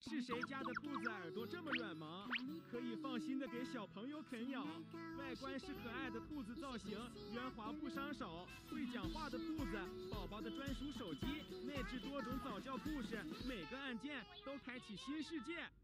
是谁家的兔子耳朵这么软萌？可以放心的给小朋友啃咬。外观是可爱的兔子造型，圆滑不伤手。会讲话的兔子，宝宝的专属手机，内置多种早教故事，每个按键都开启新世界。